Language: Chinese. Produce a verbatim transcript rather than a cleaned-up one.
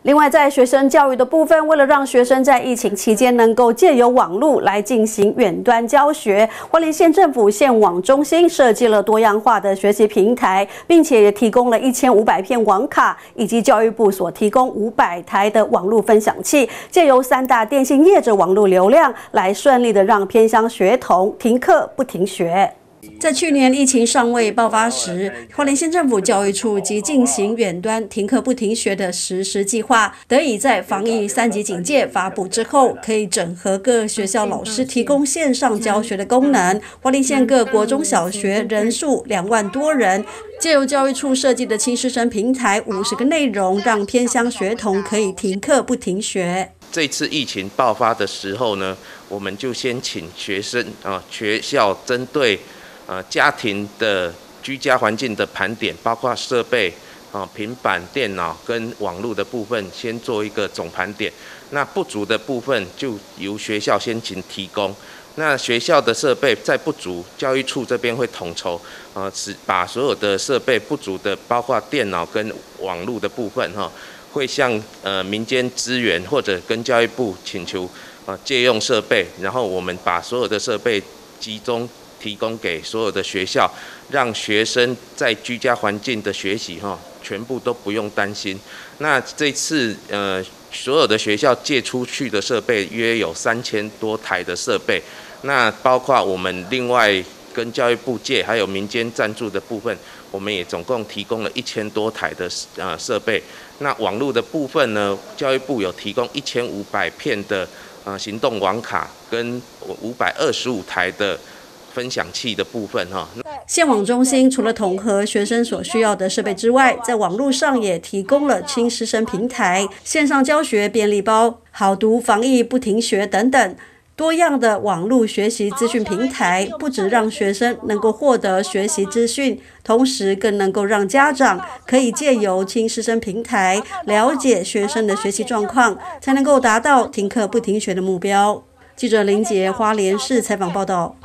另外，在学生教育的部分，为了让学生在疫情期间能够借由网络来进行远端教学，花莲县政府县网中心设计了多样化的学习平台，并且也提供了一千五百片网卡，以及教育部所提供五百台的网络分享器，借由三大电信业者网络流量，来顺利的让偏乡学童停课不停学。 在去年疫情尚未爆发时，花莲县政府教育处即进行远端停课不停学的实施计划，得以在防疫三级警戒发布之后，可以整合各学校老师提供线上教学的功能。花莲县各国中小学人数两万多人，借由教育处设计的亲师生平台，五十个内容，让偏乡学童可以停课不停学。 这次疫情爆发的时候呢，我们就先请学生啊，学校针对 呃，家庭的居家环境的盘点，包括设备、啊、平板电脑跟网络的部分，先做一个总盘点。那不足的部分就由学校先行提供。那学校的设备再不足，教育处这边会统筹，呃，是把所有的设备不足的，包括电脑跟网络的部分，哈、哦，会向呃民间资源或者跟教育部请求，呃，借用设备，然后我们把所有的设备集中 提供给所有的学校，让学生在居家环境的学习哈，全部都不用担心。那这次呃，所有的学校借出去的设备约有三千多台的设备，那包括我们另外跟教育部借，还有民间赞助的部分，我们也总共提供了一千多台的呃设备。那网络的部分呢，教育部有提供一千五百片的呃行动网卡，跟五百二十五台的 分享器的部分哈， 县网中心除了统合学生所需要的设备之外，在网络上也提供了亲师生平台、线上教学便利包、好读防疫不停学等等多样的网络学习资讯平台，不只让学生能够获得学习资讯，同时更能够让家长可以借由亲师生平台了解学生的学习状况，才能够达到停课不停学的目标。记者林杰花莲市采访报道。